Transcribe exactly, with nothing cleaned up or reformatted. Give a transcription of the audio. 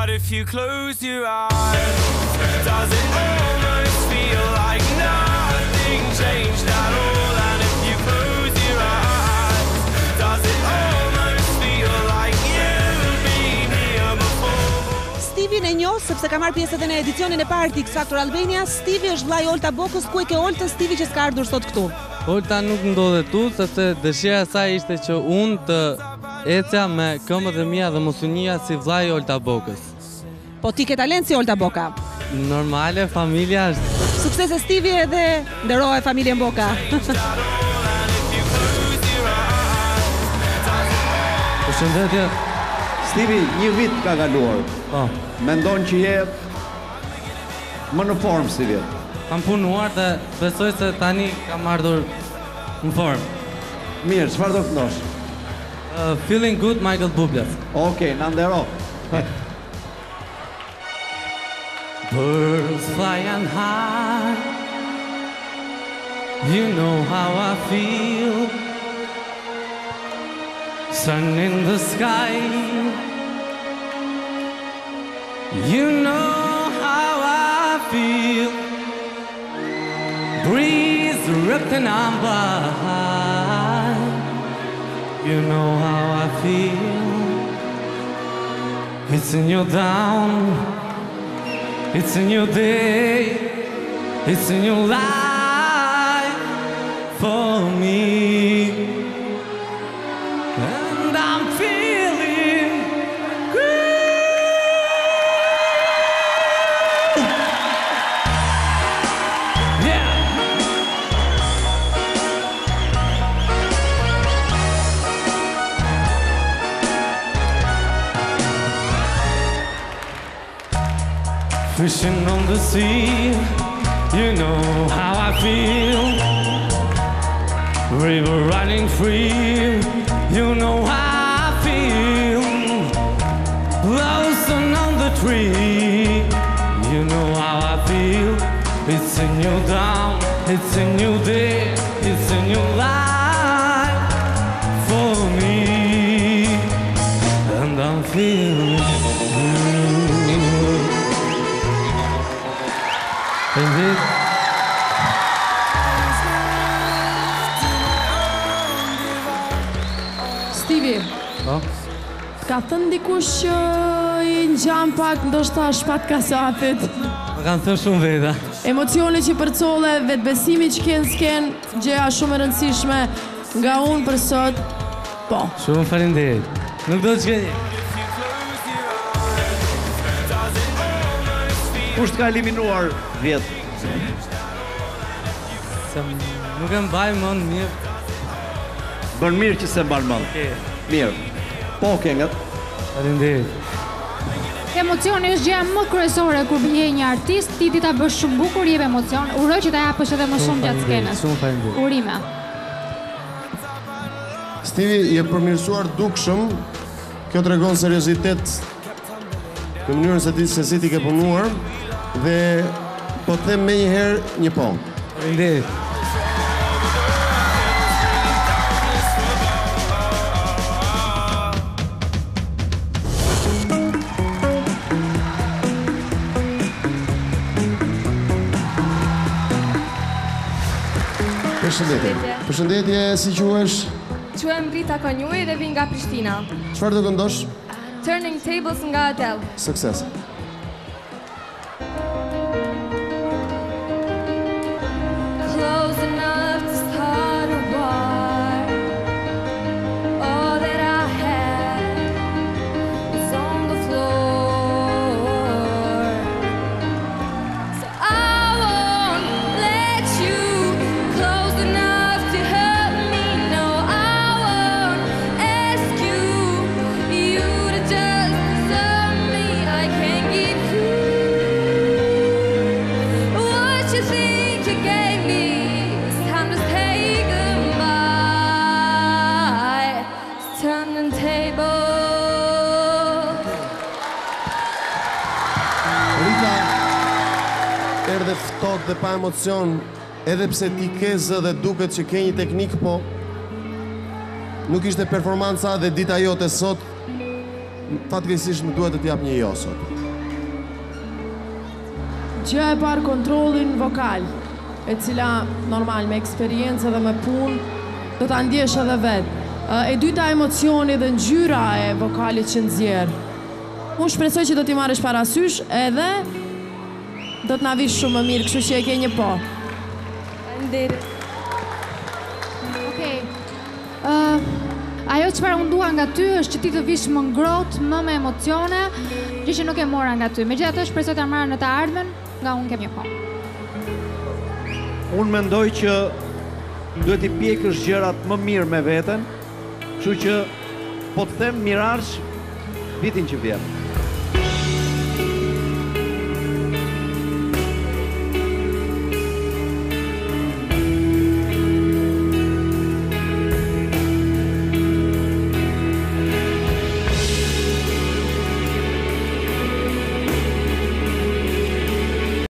But if you close your eyes, does it almost feel like nothing changed at all? And if you close your eyes, does it almost feel like you've been here before? Stevie në njoh sepse ka marrë pjesë edhe në edicionin e parë të X Factor Albania. Stevie është vllai Olta Bokës. Ku e ke Olta Stevie që s'ka ardhur sot këtu? Olta nuk ndodhe tu, sepse dëshira e saj ishte që unë të ecja me këmbët e mia dhe mos u njihja si vllai Olta Bokës. Po ti ke talent si Olta Boka. Normale, familja është. Suksese Stevie edhe nderoje familjen Boka. Përshëndetje. Stevie, një vit ka kaluar. Po. Mendon që je më në formë si vjet? Kam punuar dhe besoj se tani kam ardhur në formë. Mirë, çfarë do këndosh? Uh, feeling good, Michael Bublé. Okej, na ndero. Birds flying high, you know how I feel. Sun in the sky, you know how I feel. Breeze ripping on by, you know how I feel. It's a new dawn, it's a new day, it's a new life for me. And I'm feeling good. Yeah. Fishing on the sea, you know how I feel. River running free, you know how I feel. Blossom on the tree, you know how I feel. It's a new dawn, it's a new day, it's a new life for me. And I'm feeling good. Indeed. Stevie, Po? ka thënë dikush që i ngjan pak ndoshta shpat kasatit. Më kanë thënë shumë veta. Emocioni që përcolle, vetbesimi që ke në sken, gjëja shumë e rëndësishme nga unë për sot. Po. Shumë faleminderit. Nuk do të shkënjej. Kush t'ka eliminuar vjet? Se nuk e mbaj mend mirë. Bën mirë që se mban mend. Okej. Mirë. Po këngët. Faleminderit. Emocioni është gjëja më kryesore kur bie një artist, ti ti ta bësh shumë bukur, jep emocion. Uroj që ta japësh edhe më shumë gjatë skenës. Shumë faleminderit. Urime. Stevie, je përmirësuar dukshëm. Kjo tregon seriozitet në mënyrën se ti se si ti ke punuar dhe po them më një herë një po. Faleminderit. Përshëndetje. Përshëndetje, si quhesh? Quhem Rita Konjui dhe vi nga Prishtina. Çfarë do këndosh? Turning Tables nga Adele. Sukses. Close enough to start a war. All that I had is on the floor. So I won't let you close enough to hurt me. No, I won't ask you, you to just desert me. I can't give you what you think you gave me. It's time to say goodbye. It's turning tables. Rita, erdhe ftohtë dhe pa emocion, edhe pse ti ke zë dhe duket që ke një teknik, po nuk ishte performanca dhe dita jote sot. fatkeqësisht më duhet të t'jap një jo sot. Gjë e parë kontrollin vokal, e cila normal me eksperiencë dhe me punë do ta ndjesh edhe vetë. E dyta emocioni dhe ngjyra e vokalit që nxjerr. Unë shpresoj që do t'i marrësh parasysh edhe do të na vish shumë më mirë, kështu që e ke një po. Faleminderit. Okej. Ë, ajo çfarë unë dua nga ty është që ti të vish më ngrohtë, më me emocione, gjë që nuk e mora nga ty. Megjithatë shpresoj ta marrë në të ardhmen, nga unë kem një po. Unë mendoj që duhet i pjekësh gjërat më mirë me veten, kështu që po të them Mirage vitin që vjen.